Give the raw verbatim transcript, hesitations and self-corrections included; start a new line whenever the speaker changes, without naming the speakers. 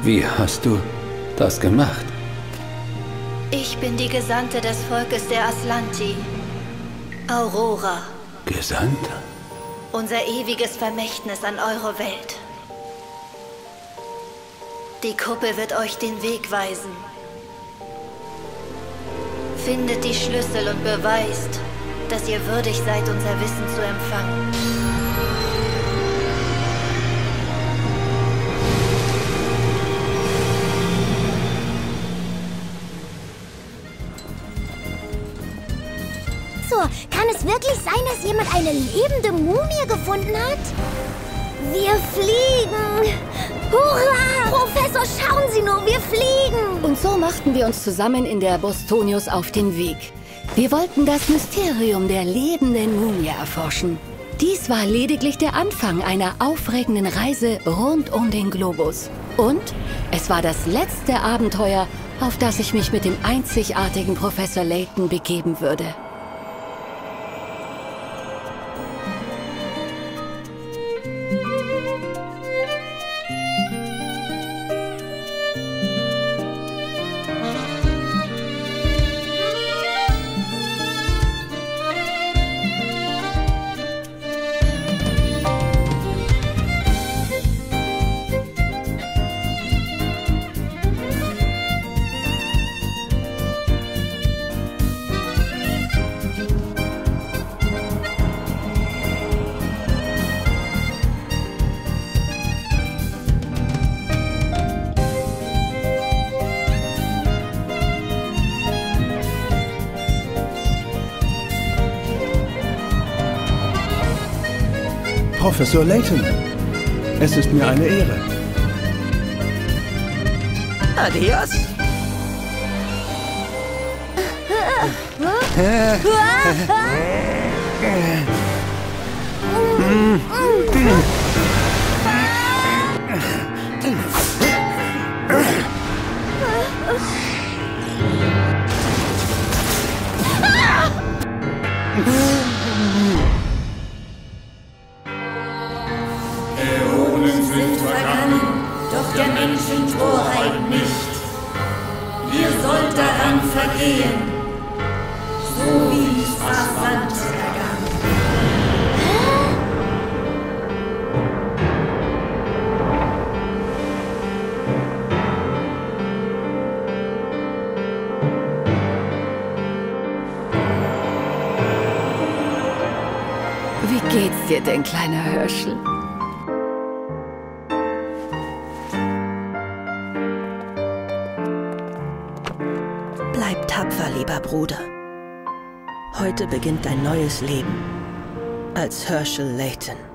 Wie hast du das gemacht?
Ich bin die Gesandte des Volkes der Aslanti. Aurora.
Gesandte?
Unser ewiges Vermächtnis an eure Welt. Die Kuppel wird euch den Weg weisen. Findet die Schlüssel und beweist, dass ihr würdig seid, unser Wissen zu empfangen.
So, kann es wirklich sein, dass jemand eine lebende Mumie gefunden hat? Wir fliegen! Hurra! Professor, schauen Sie nur, wir fliegen!
Und so machten wir uns zusammen in der Bostonius auf den Weg. Wir wollten das Mysterium der lebenden Mumie erforschen. Dies war lediglich der Anfang einer aufregenden Reise rund um den Globus. Und es war das letzte Abenteuer, auf das ich mich mit dem einzigartigen Professor Layton begeben würde.
Professor Layton, es ist mir eine Ehre.
Adios.
Äonen sind vergangen, doch der Menschen Torheit nicht. Wir sollen daran vergehen, so wie es Aslant ergangen.
Wie geht's dir denn, kleiner Herschel?
Bleib tapfer, lieber Bruder. Heute beginnt dein neues Leben als Herschel Layton.